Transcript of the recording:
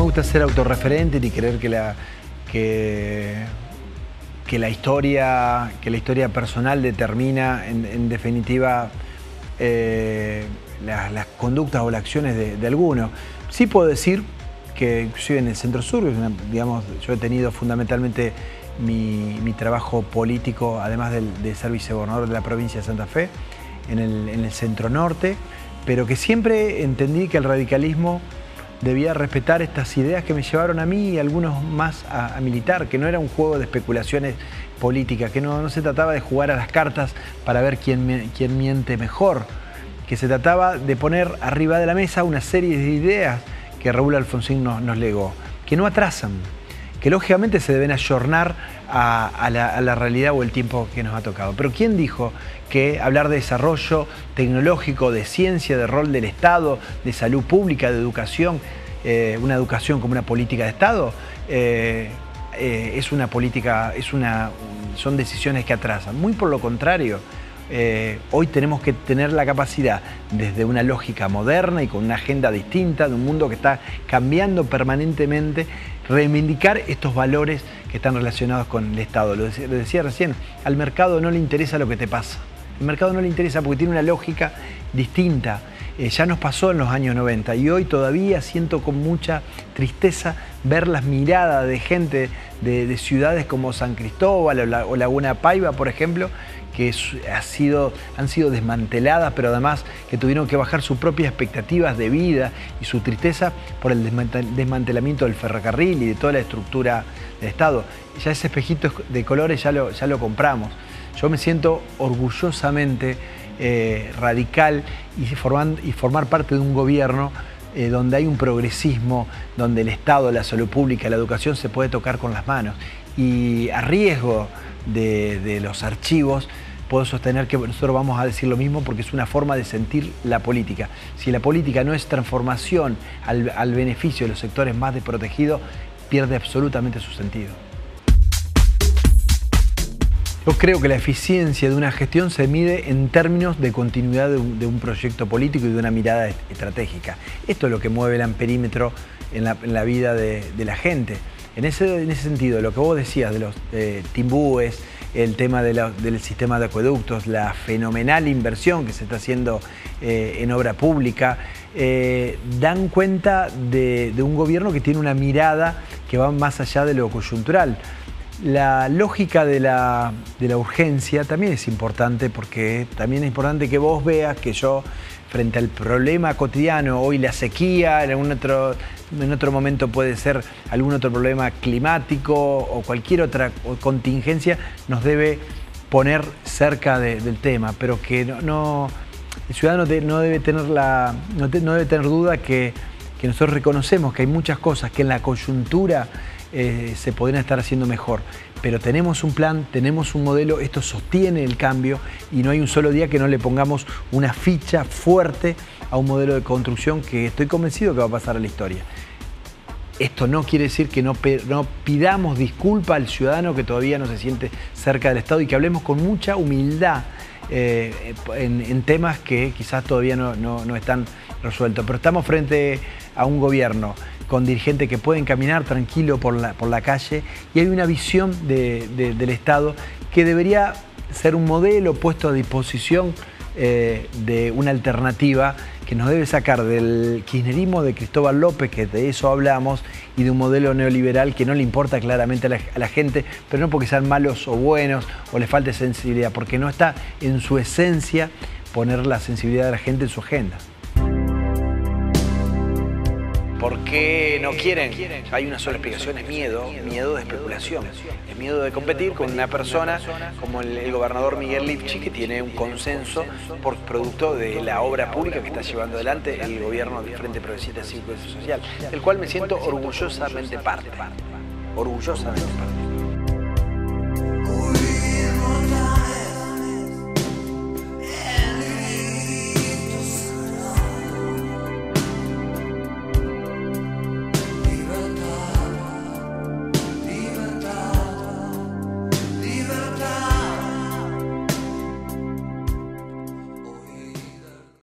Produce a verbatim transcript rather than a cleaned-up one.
me gusta ser autorreferente ni creer que la, que, que la, historia, que la historia personal determina, en, en definitiva, eh, las, las conductas o las acciones de, de algunos. Sí puedo decir que inclusive en el Centro Sur, digamos, yo he tenido fundamentalmente mi, mi trabajo político, además del, de ser vicegobernador de la provincia de Santa Fe, en el, en el Centro Norte, pero que siempre entendí que el radicalismo debía respetar estas ideas que me llevaron a mí y algunos más a, a militar, que no era un juego de especulaciones políticas, que no, no se trataba de jugar a las cartas para ver quién, quién miente mejor, que se trataba de poner arriba de la mesa una serie de ideas que Raúl Alfonsín nos, nos legó, que no atrasan, que lógicamente se deben ayornar a, a, la, a la realidad o el tiempo que nos ha tocado. Pero ¿quién dijo que hablar de desarrollo tecnológico, de ciencia, de rol del Estado, de salud pública, de educación, eh, una educación como una política de Estado, eh, eh, es una política, es una, son decisiones que atrasan? Muy por lo contrario. Eh, hoy tenemos que tener la capacidad, desde una lógica moderna y con una agenda distinta, de un mundo que está cambiando permanentemente, reivindicar estos valores que están relacionados con el Estado. Lo decía, lo decía recién, al mercado no le interesa lo que te pasa. El mercado no le interesa porque tiene una lógica distinta. Eh, ya nos pasó en los años noventa y hoy todavía siento con mucha tristeza ver las miradas de gente de, de ciudades como San Cristóbal o, la, o Laguna Paiva, por ejemplo, que es, ha sido, han sido desmanteladas, pero además que tuvieron que bajar sus propias expectativas de vida y su tristeza por el desmantelamiento del ferrocarril y de toda la estructura del Estado. Ya ese espejito de colores ya lo, ya lo compramos. Yo me siento orgullosamente eh, radical y, forman, y formar parte de un gobierno eh, donde hay un progresismo, donde el Estado, la salud pública, la educación se puede tocar con las manos. Y a riesgo de, de los archivos, puedo sostener que nosotros vamos a decir lo mismo porque es una forma de sentir la política. Si la política no es transformación al, al beneficio de los sectores más desprotegidos, pierde absolutamente su sentido. Yo creo que la eficiencia de una gestión se mide en términos de continuidad de un, de un proyecto político y de una mirada estratégica. Esto es lo que mueve el amperímetro en la, en la vida de, de la gente. En ese, en ese sentido, lo que vos decías de los eh, timbúes, el tema de la, del sistema de acueductos, la fenomenal inversión que se está haciendo eh, en obra pública, eh, dan cuenta de, de un gobierno que tiene una mirada que va más allá de lo coyuntural. La lógica de la, de la urgencia también es importante, porque también es importante que vos veas que yo, frente al problema cotidiano, hoy la sequía, en, algún otro, en otro momento puede ser algún otro problema climático o cualquier otra contingencia, nos debe poner cerca de, del tema, pero que no, no, el ciudadano de, no, debe tener la, no, te, no debe tener duda que, que nosotros reconocemos que hay muchas cosas que en la coyuntura Eh, se podrían estar haciendo mejor, pero tenemos un plan, tenemos un modelo, esto sostiene el cambio y no hay un solo día que no le pongamos una ficha fuerte a un modelo de construcción que estoy convencido que va a pasar a la historia. Esto no quiere decir que no, no pidamos disculpa al ciudadano que todavía no se siente cerca del Estado y que hablemos con mucha humildad eh, en, en temas que quizás todavía no, no, no están resueltos, pero estamos frente a un gobierno con dirigentes que pueden caminar tranquilo por la, por la calle y hay una visión de, de, del Estado que debería ser un modelo puesto a disposición eh, de una alternativa que nos debe sacar del kirchnerismo de Cristóbal López, que de eso hablamos, y de un modelo neoliberal que no le importa claramente a la, a la gente, pero no porque sean malos o buenos o les falte sensibilidad, porque no está en su esencia poner la sensibilidad de la gente en su agenda. ¿Por qué no quieren? Hay una sola explicación, es miedo, miedo de especulación. Es miedo de competir con una persona como el, el gobernador Miguel Lifchi, que tiene un consenso por producto de la obra pública que está llevando adelante el gobierno del Frente Progresista Cívico y Social, del cual me siento orgullosamente parte. Orgullosamente parte.